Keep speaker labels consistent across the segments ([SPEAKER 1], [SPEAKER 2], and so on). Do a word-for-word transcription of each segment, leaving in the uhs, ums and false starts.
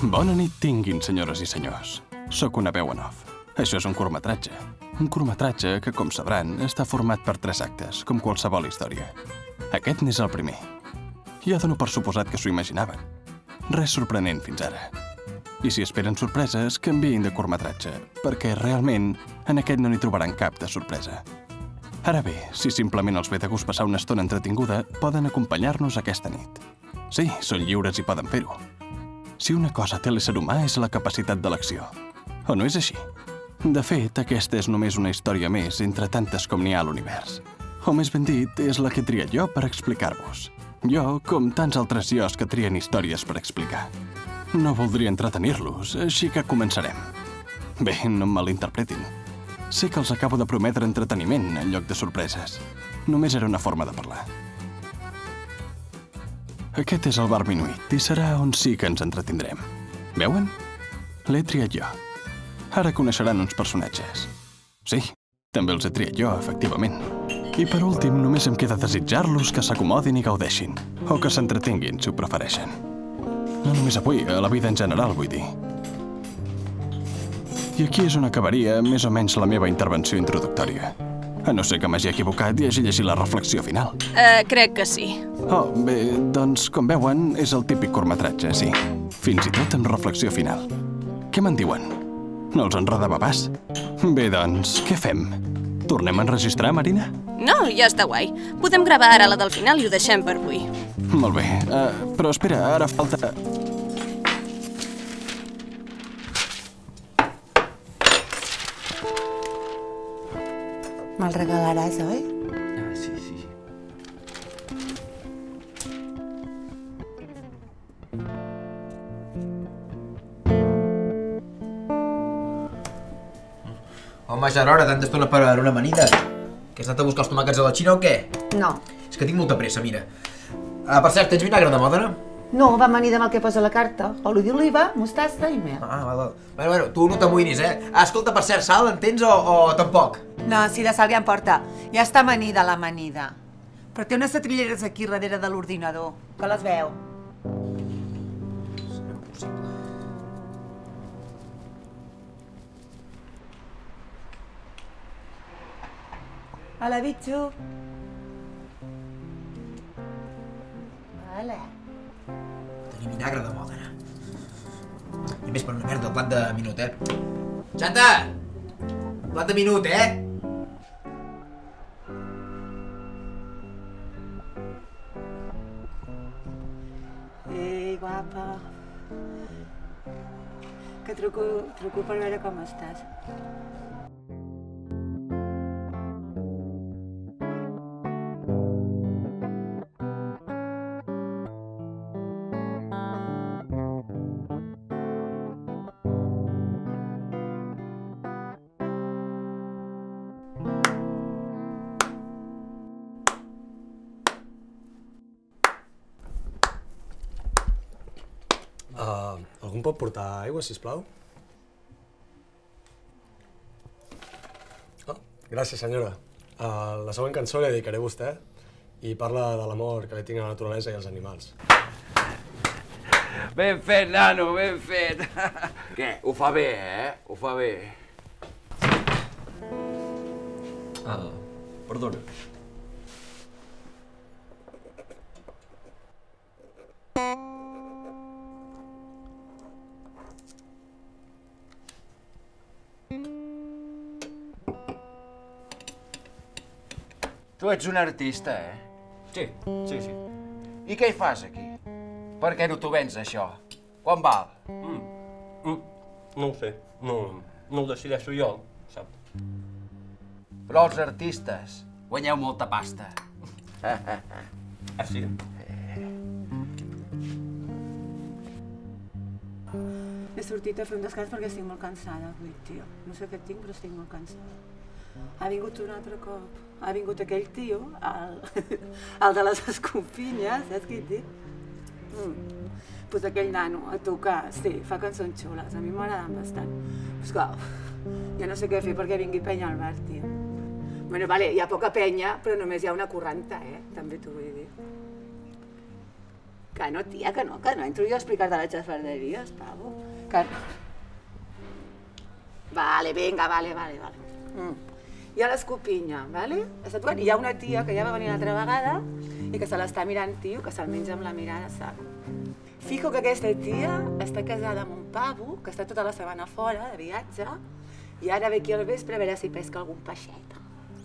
[SPEAKER 1] Bona nit tinguin, senyores i senyors. Soc una veu en off. Això és un curtmetratge. Un curtmetratge que, com sabran, està format per tres actes, com qualsevol història. Aquest n'és el primer. Ja dono per suposat que s'ho imaginaven. Res sorprenent fins ara. I si esperen sorpreses, canviïn de curtmetratge, perquè realment en aquest no n'hi trobaran cap de sorpresa. Ara bé, si simplement els ve de gust passar una estona entretinguda, poden acompanyar-nos aquesta nit. Sí, són lliures i poden fer-ho. Si una cosa té l'ésser humà és la capacitat d'elecció. O no és així? De fet, aquesta és només una història més entre tantes com n'hi ha a l'univers. O més ben dit, és la que he triat jo per explicar-vos. Jo, com tants altres jos que trien històries per explicar. No voldria entretenir-los, així que començarem. Bé, no em malinterpretin. Sé que els acabo de prometre entreteniment en lloc de sorpreses. Només era una forma de parlar. Aquest és el bar Minuit i serà on sí que ens entretindrem. Veuen? L'he triat jo. Ara coneixeran uns personatges. Sí, també els he triat jo, efectivament. I per últim, només em queda desitjar-los que s'acomodin i gaudeixin. O que s'entretinguin, si ho prefereixen. No només avui, a la vida en general, vull dir. I aquí és on acabaria més o menys la meva intervenció introductòria. A no ser que m'hagi equivocat i hagi llegit la reflexió final.
[SPEAKER 2] Uh, crec que sí.
[SPEAKER 1] Oh, bé, doncs, com veuen, és el típic curtmetratge, sí. Fins i tot amb reflexió final. Què me'n diuen? No els enredava pas? Bé, doncs, què fem? Tornem a enregistrar, Marina?
[SPEAKER 2] No, ja està guai. Podem gravar ara la del final i ho deixem per avui.
[SPEAKER 1] Molt bé, uh, però espera, ara falta...
[SPEAKER 3] Me'l regalaràs, oi?
[SPEAKER 4] Ah, sí, sí. Home, ja era hora, tanta estona per una amanida. Que has anat a buscar els tomàquets a la Xina o què?
[SPEAKER 3] No.
[SPEAKER 4] És que tinc molta pressa, mira. Ah, per cert, tens vinagre de Mòdena?
[SPEAKER 3] No, va amanida amb el que posa a la carta. Oli d'oliva, mostassa i mel.
[SPEAKER 4] Ah, val, val. Bueno, bueno, tu no t'amoïnis, eh? Ah, escolta, per cert, sal, en tens o, o tampoc?
[SPEAKER 3] No, si de sal ja em porta. Ja està amanida l'amanida. Però té unes setrilleres aquí darrere de l'ordinador, que les veu.
[SPEAKER 4] Serà impossible.
[SPEAKER 3] Hola, bitxo. Hola.
[SPEAKER 4] Tenir vinagre de Mòdena. I a més per una merda, el plat de minut, eh? Xanta! Plat de minut, eh?
[SPEAKER 3] Ei, guapa. Que truco, truco per veure com estàs.
[SPEAKER 5] Uh, algú em pot portar aigua, sisplau? Oh, gràcies, senyora. Uh, la següent cançó la dedicaré a vostè i parla de l'amor que li tinc a la naturalesa i als animals.
[SPEAKER 6] Ben fet, nano, ben fet. Què? Ho fa bé, eh? Ho fa bé.
[SPEAKER 5] Ah, perdona.
[SPEAKER 6] Tu ets un artista, eh?
[SPEAKER 5] Sí, sí, sí.
[SPEAKER 6] I què hi fas aquí? Per què no t'ho vens, això? Quan val?
[SPEAKER 5] Mm. Mm. No ho sé. No, no ho decideixo jo, sap?
[SPEAKER 6] Però els artistes guanyeu molta pasta.
[SPEAKER 5] Ah, sí?
[SPEAKER 3] He sortit a fer un descans perquè estic molt cansada avui, tio. No sé què tinc, però estic molt cansada. Ha vingut un altre cop. Ha vingut aquell tio, el, el de les escopinyes, saps què et dic? Mm. Pues aquell nano a tocar, sí, fa cançons xules, a mi m'agraden bastant. Però esclar, ja no sé què fer perquè vingui penya al bar, tio. Bueno, vale, hi ha poca penya, però només hi ha una quaranta, eh? També t'ho vull dir. Que no, tia, que no, que no entro jo a explicar-te les xafarderies, pavo. Que no. Vale, vinga, vale, vale, vale. Mm. Hi ha l'escopinya, vale? Hi ha una tia que ja va venir l'altra vegada i que se l'està mirant, tio, que se'l menja amb la mirada, saps? Fico que aquesta tia està casada amb un pavo que està tota la setmana fora, de viatge, i ara ve aquí al vespre a veure si pesca algun peixet.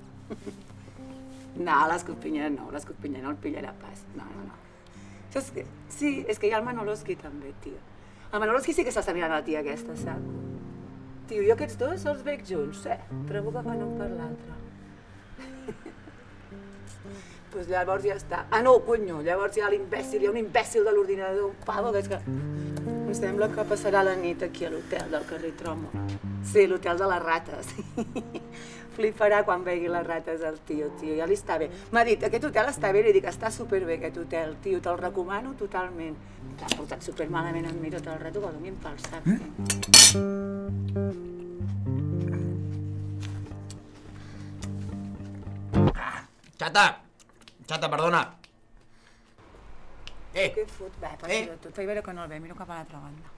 [SPEAKER 3] No, l'escopinya no, l'escopinya no el pillarà pas. No, no, no. Saps què? Sí, és que hi ha el Manoloski també, tio. El Manoloski sí que s'està mirant a la tia aquesta, saps? Tio, jo aquests dos els veig junts, eh? Trobo que fan un per l'altre. Doncs llavors ja està. Ah, no, conyo, llavors hi ha l'imbècil, hi ha un imbècil de l'ordinador, un pavo, que és que... Em sembla que passarà la nit aquí a l'hotel del carrer Tromo. Sí, l'hotel de les rates. Fliparà quan vegi les rates el tio, tio, ja li està bé. M'ha dit, aquest hotel està bé, li dic, està superbé aquest hotel, tio, te'l recomano totalment. T'ha portat supermalament amb mi tot el rato, que donin pel sac.
[SPEAKER 4] Xata! Xata, perdona! Eh!
[SPEAKER 3] Què fot? Va, passi de tot. Faig veure que no el ve, miro cap a l'altra banda.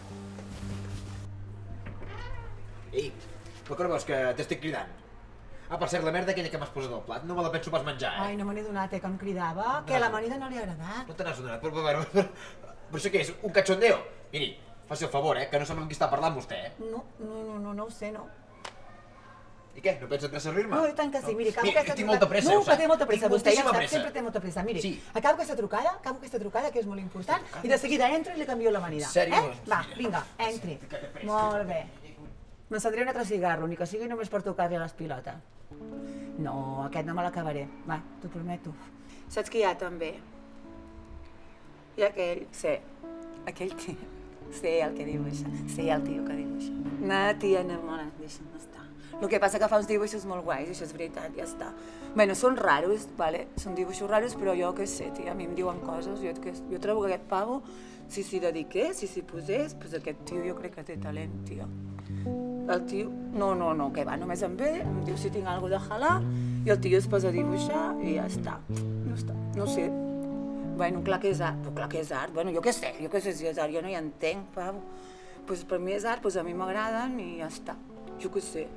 [SPEAKER 4] Ei, però que no veus que t'estic cridant? Ah, per cert, la merda aquella que m'has posat al plat, no me la penso pas menjar, eh?
[SPEAKER 3] Ai, no me n'he donat, eh, que em cridava. Que la amanida no li ha agradat.
[SPEAKER 4] No te n'has donat, però, però, però, però això què és, un cachondeo? Miri, faci el favor, eh, que no sap amb qui està parlant vostè, eh?
[SPEAKER 3] No, no, no, no, no ho sé, no.
[SPEAKER 4] I què, no pensa de servir-me?
[SPEAKER 3] No, i tant que sí, miri, acabo aquesta trucada...
[SPEAKER 4] Tinc molta pressa,
[SPEAKER 3] no,
[SPEAKER 4] ho sap.
[SPEAKER 3] que té molta pressa, vostè ja sap,
[SPEAKER 4] pressa.
[SPEAKER 3] sempre té molta pressa. Miri,
[SPEAKER 4] Sí.
[SPEAKER 3] acabo aquesta trucada, acabo aquesta trucada, que és molt important, i de seguida entro i li canvio l'amanida.
[SPEAKER 4] Sèrio?
[SPEAKER 3] Eh? Va, vinga, entri. Molt bé. M'encendré un altre cigarro, ni que sigui només per tocar-li a les pilotes. No, aquest no me l'acabaré. Va, t'ho prometo. Saps qui hi ha, també? Hi ha aquell, sí, aquell tio. Sí, el que dibuixa. Sí, el tio que dibuixa. Una tia enamorada, deixa'm estar. El que passa que fa uns dibuixos molt guais, això és veritat, ja està. Bueno, són raros, vale? Són dibuixos raros, però jo què sé, tia, a mi em diuen coses. Jo, jo trobo que aquest pavo, si s'hi dediqués, si s'hi posés, doncs aquest tio jo crec que té talent, tia. El tio, no, no, no, que va, només em ve, em diu si tinc alguna cosa de jalar, i el tio es posa a dibuixar i ja està. No està, no sé. Bueno, clar que és art, però clar que és art. Bueno, jo què sé, jo què sé si és art, jo no hi entenc, pavo. Doncs per mi és art, doncs a mi m'agraden i ja està. Jo què sé.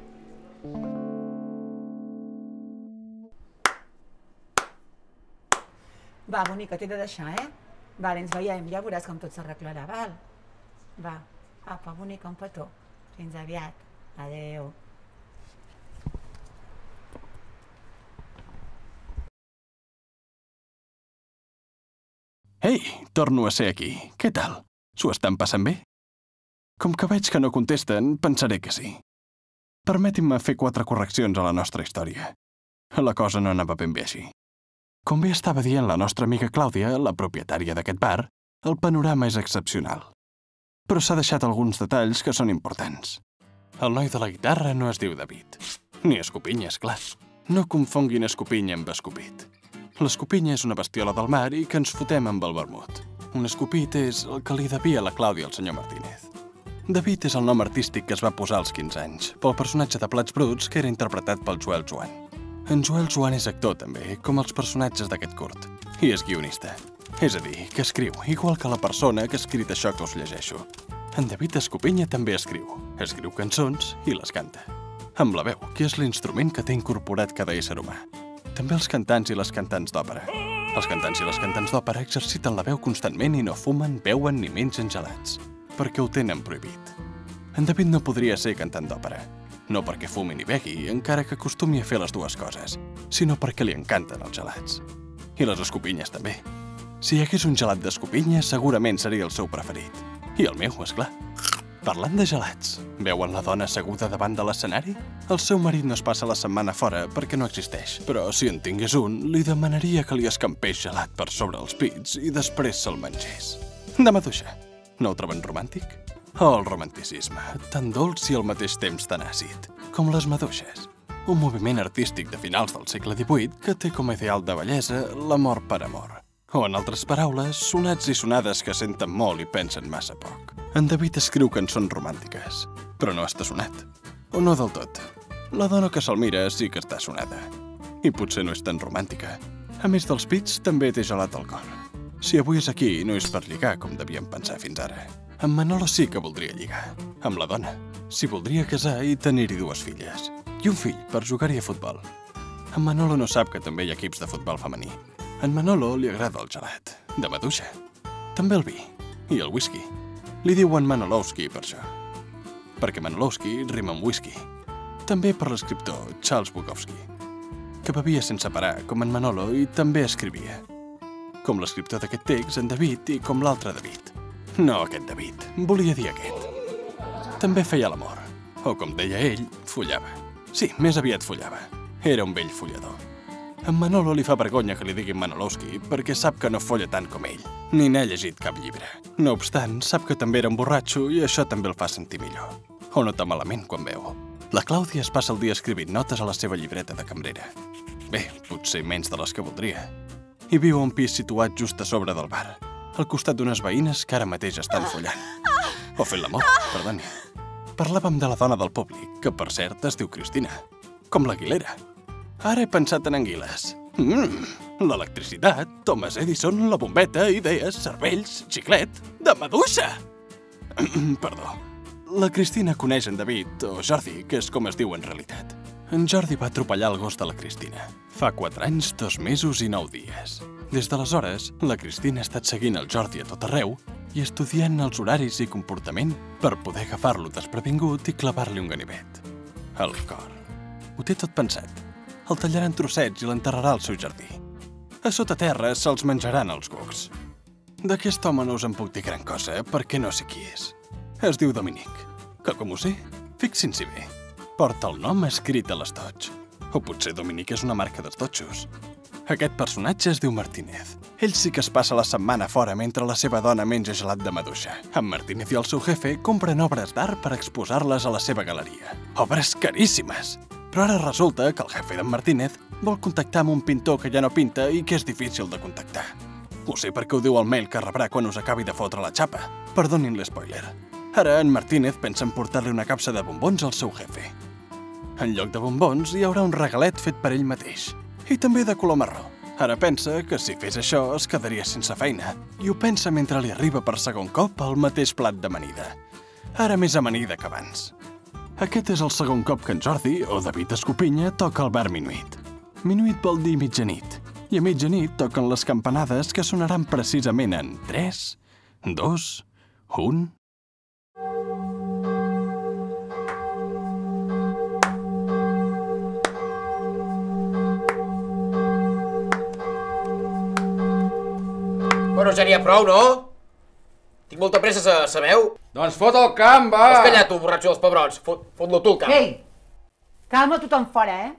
[SPEAKER 3] Va, bonica, t'he de deixar, eh? Vale, ens veiem, ja veuràs com tot s'arreglarà, val? Va, apa, bonica, un petó. Fins aviat. Adéu.
[SPEAKER 1] Ei, torno a ser aquí. Què tal? S'ho estan passant bé? Com que veig que no contesten, pensaré que sí. Permetin-me fer quatre correccions a la nostra història. La cosa no anava ben bé així. Com bé estava dient la nostra amiga Clàudia, la propietària d'aquest bar, el panorama és excepcional. Però s'ha deixat alguns detalls que són importants. El noi de la guitarra no es diu David. Ni Escopinya, és clar. No confonguin Escopinya amb escopit. L'escopinya és una bestiola del mar i que ens fotem amb el vermut. Un escopit és el que li devia la Clàudia al senyor Martínez. David és el nom artístic que es va posar als quinze anys, pel personatge de Plats Bruts que era interpretat pel Joel Joan. En Joel Joan és actor, també, com els personatges d'aquest curt. I és guionista. És a dir, que escriu, igual que la persona que ha escrit això que us llegeixo. En David Escopinya també escriu. Escriu cançons i les canta. Amb la veu, que és l'instrument que té incorporat cada ésser humà. També els cantants i les cantants d'òpera. Els cantants i les cantants d'òpera exerciten la veu constantment i no fumen, beuen ni mengen gelats, perquè ho tenen prohibit. En David no podria ser cantant d'òpera. No perquè fumi ni begui, encara que acostumi a fer les dues coses, sinó perquè li encanten els gelats. I les escopinyes també. Si hi hagués un gelat d'escopinya, segurament seria el seu preferit. I el meu, esclar. Parlant de gelats, veuen la dona asseguda davant de l'escenari? El seu marit no es passa la setmana fora perquè no existeix, però si en tingués un, li demanaria que li escampés gelat per sobre els pits i després se'l mengés. De maduixa. No ho troben romàntic? Oh, el romanticisme, tan dolç i al mateix temps tan àcid, com les maduixes. Un moviment artístic de finals del segle divuit que té com a ideal de bellesa l'amor per amor. O, en altres paraules, sonats i sonades que senten molt i pensen massa poc. En David escriu cançons romàntiques, però no està sonat. O no del tot. La dona que se'l mira sí que està sonada. I potser no és tan romàntica. A més dels pits, també té gelat al cor. Si avui és aquí, no és per lligar com devíem pensar fins ara. En Manolo sí que voldria lligar, amb la dona. S'hi voldria casar i tenir-hi dues filles. I un fill per jugar-hi a futbol. En Manolo no sap que també hi ha equips de futbol femení. En Manolo li agrada el gelat, de maduixa. També el vi i el whisky. Li diuen Manolowski per això. Perquè Manolowski rima amb whisky. També per l'escriptor Charles Bukowski, que bevia sense parar, com en Manolo, i també escrivia. Com l'escriptor d'aquest text, en David, i com l'altre David. No aquest David, volia dir aquest. També feia l'amor, o com deia ell, follava. Sí, més aviat follava. Era un vell follador. En Manolo li fa vergonya que li diguin Manolowski perquè sap que no folla tant com ell, ni n'ha llegit cap llibre. No obstant, sap que també era un borratxo i això també el fa sentir millor. O nota malament quan veu. La Clàudia es passa el dia escrivint notes a la seva llibreta de cambrera. Bé, potser menys de les que voldria. I viu a un pis situat just a sobre del bar, al costat d'unes veïnes que ara mateix estan follant. O fent l'amor, perdoni. Parlàvem de la dona del públic, que per cert es diu Cristina, com l'Aguilera. Ara he pensat en anguiles. Mmm, l'electricitat, Thomas Edison, la bombeta, idees, cervells, xiclet, de maduixa! Perdó. La Cristina coneix en David, o Jordi, que és com es diu en realitat. En Jordi va atropellar el gos de la Cristina. Fa quatre anys, dos mesos i nou dies. Des d'aleshores, la Cristina ha estat seguint el Jordi a tot arreu i estudiant els horaris i comportament per poder agafar-lo desprevingut i clavar-li un ganivet. El cor. Ho té tot pensat. El tallarà en trossets i l'enterrarà al seu jardí. A sota terra se'ls menjaran els cucs. D'aquest home no us en puc dir gran cosa, perquè no sé qui és. Es diu Dominic, que com ho sé, fixin-s'hi bé, porta el nom escrit a l'estoig. O potser Dominic és una marca d'estotxos. Aquest personatge es diu Martínez. Ell sí que es passa la setmana fora mentre la seva dona menja gelat de maduixa. En Martínez i el seu jefe compren obres d'art per exposar-les a la seva galeria. Obres caríssimes! Però ara resulta que el jefe d'en Martínez vol contactar amb un pintor que ja no pinta i que és difícil de contactar. Ho sé perquè ho diu el mail que rebrà quan us acabi de fotre la xapa. Perdonin l'espoiler. Ara en Martínez pensa en portar-li una capsa de bombons al seu jefe. En lloc de bombons hi haurà un regalet fet per ell mateix. I també de color marró. Ara pensa que si fes això es quedaria sense feina. I ho pensa mentre li arriba per segon cop el mateix plat d'amanida. Ara més amanida que abans. Aquest és el segon cop que en Jordi, o David Escopinya, toca el bar Minuit. Minuit vol dir mitjanit. I a mitjanit toquen les campanades que sonaran precisament en tres, dos, un...
[SPEAKER 4] Bueno, ja n'hi ha prou, no? Tinc molta pressa, sabeu?
[SPEAKER 6] Doncs fot el camp, va!
[SPEAKER 4] Has callat, tu, borratxo dels pebrots. Fot-lo tu, el camp.
[SPEAKER 3] Ei, calma tothom fora, eh?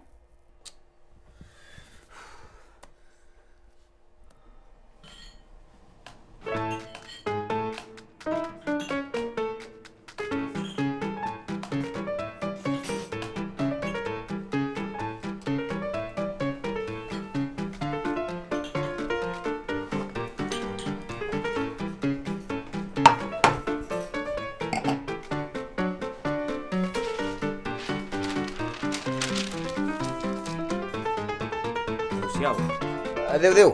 [SPEAKER 4] Adéu, adéu.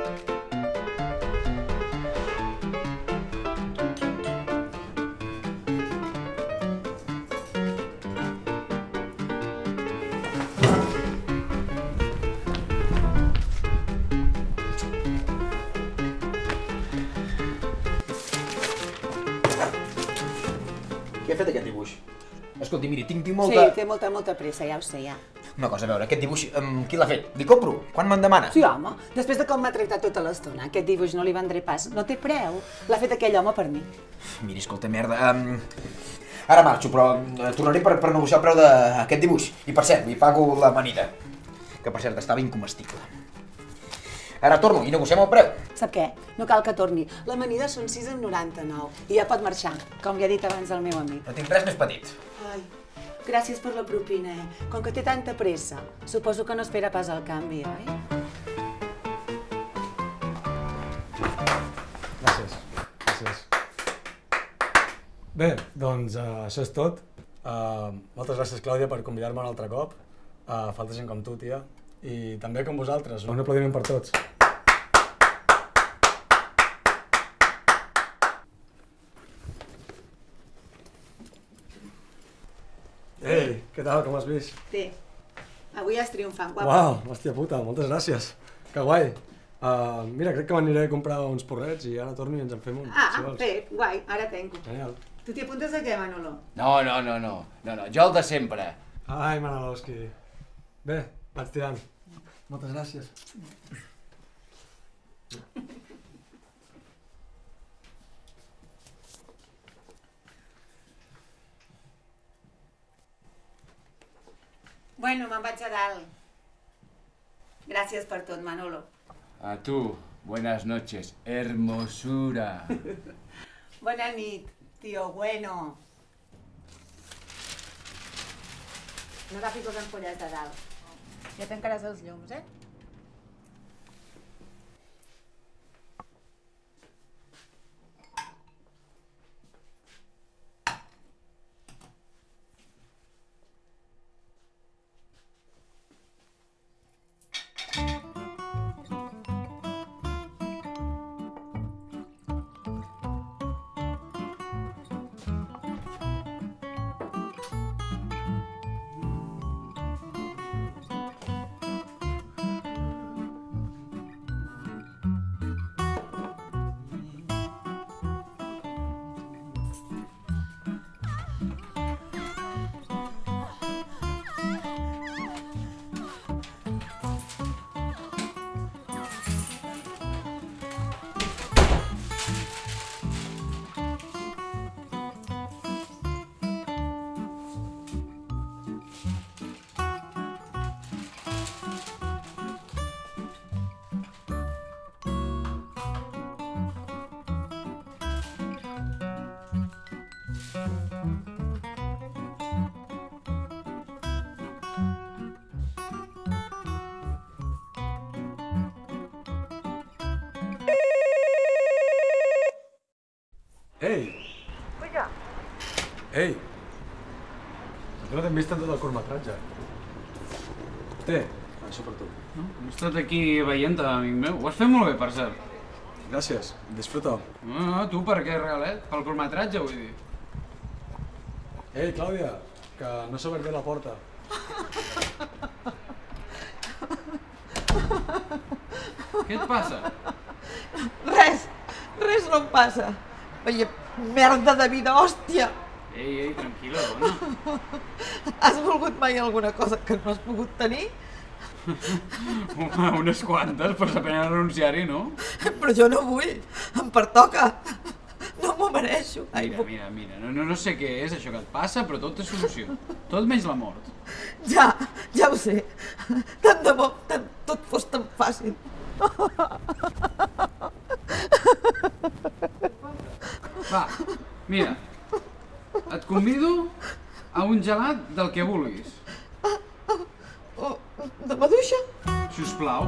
[SPEAKER 4] Què ha fet aquest dibuix? Escolti, miri, tinc, tinc molta...
[SPEAKER 3] Sí, té molta, molta pressa, ja ho sé, ja.
[SPEAKER 4] Una cosa, a veure, aquest dibuix, um, qui l'ha fet? Li compro? Quan me'n demana?
[SPEAKER 3] Sí, home, després de com m'ha tractat tota l'estona, aquest dibuix no li vendré pas. No té preu. L'ha fet aquell home per mi.
[SPEAKER 4] Miri, escolta, merda, um, ara marxo, però uh, tornaré per, per negociar el preu d'aquest dibuix. I per cert, li pago l'amanida, que per cert estava incomestible. Ara torno i negociem el preu.
[SPEAKER 3] Sap què? No cal que torni. L'amanida són sis coma noranta-nou i ja pot marxar, com ja ha dit abans el meu amic.
[SPEAKER 4] No tinc res més petit.
[SPEAKER 3] Ai, gràcies per la propina, eh? Com que té tanta pressa, suposo que no espera pas el canvi, oi?
[SPEAKER 5] Gràcies. Gràcies. Bé, doncs uh, això és tot. Uh, moltes gràcies, Clàudia, per convidar-me un altre cop. Uh, falta gent com tu, tia. I també com vosaltres. Un aplaudiment per tots. Ei, què tal, com has vist?
[SPEAKER 3] Té. Avui has triomfant, guapo.
[SPEAKER 5] Uau, hòstia puta, moltes gràcies. Que guai. Uh, mira, crec que m'aniré a comprar uns porrets i ara torno i ens en fem un,
[SPEAKER 3] Ah,
[SPEAKER 5] si vols.
[SPEAKER 3] fet, guai, ara tenco.
[SPEAKER 5] Genial.
[SPEAKER 3] Tu t'hi apuntes a què, Manolo?
[SPEAKER 6] No, no, no, no, no, no, jo el de sempre.
[SPEAKER 5] Ai, Manolowski. Bé, vaig tirant. Moltes gràcies.
[SPEAKER 3] Bueno, me'n vaig a dalt. Gràcies per tot, Manolo.
[SPEAKER 6] A tu, buenas noches, hermosura.
[SPEAKER 3] Bona nit, tio bueno. No agafis les ampolles de dalt. Ja tancaràs els llums, eh?
[SPEAKER 5] Ei!
[SPEAKER 3] Puja.
[SPEAKER 5] Ei! Per què no t'hem vist en tot el curtmetratge? Té, això per tu.
[SPEAKER 7] No? Hem estat aquí veient, amic meu. Ho has fet molt bé, per cert.
[SPEAKER 5] Gràcies, disfruta.
[SPEAKER 7] No, no, tu per què regalet? Pel curtmetratge, vull dir.
[SPEAKER 5] Ei, Clàudia, que no s'ha obert bé la porta.
[SPEAKER 7] Què et passa?
[SPEAKER 8] Res, res no em passa. Veia, merda de vida, hòstia!
[SPEAKER 7] Ei, ei, tranquil·la, dona.
[SPEAKER 8] Has volgut mai alguna cosa que no has pogut tenir?
[SPEAKER 7] Home, unes quantes, per saber renunciar-hi, no?
[SPEAKER 8] Però jo no vull, em pertoca. No m'ho mereixo. Ai,
[SPEAKER 7] Mira, mira, mira, no, no, no sé què és això que et passa, però tot té solució. Tot menys la mort.
[SPEAKER 8] Ja, ja ho sé. Tant de bo, tant, tot fos tan fàcil.
[SPEAKER 7] Va, mira, et convido a un gelat del que vulguis.
[SPEAKER 8] Oh, de maduixa?
[SPEAKER 7] Sisplau.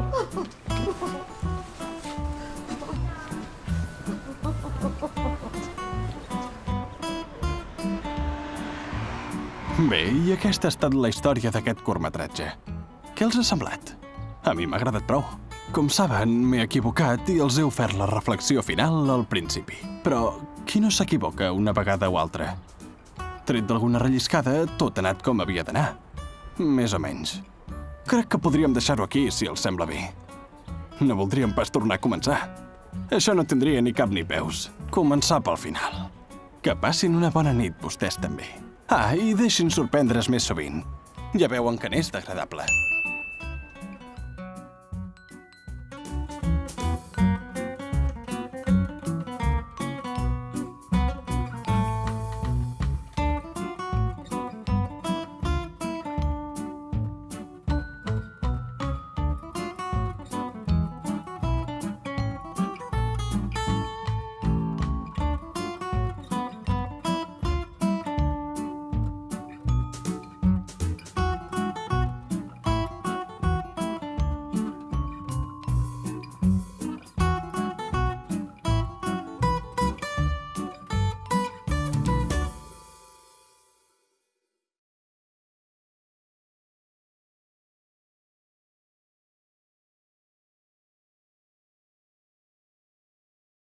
[SPEAKER 1] Bé, i aquesta ha estat la història d'aquest curtmetratge. Què els ha semblat? A mi m'ha agradat prou. Com saben, m'he equivocat i els he ofert la reflexió final al principi. Però qui no s'equivoca una vegada o altra? Tret d'alguna relliscada, tot ha anat com havia d'anar. Més o menys. Crec que podríem deixar-ho aquí, si els sembla bé. No voldríem pas tornar a començar. Això no tindria ni cap ni peus. Començar pel final. Que passin una bona nit, vostès també. Ah, i deixin sorprendre's més sovint. Ja veuen que n'és d'agradable.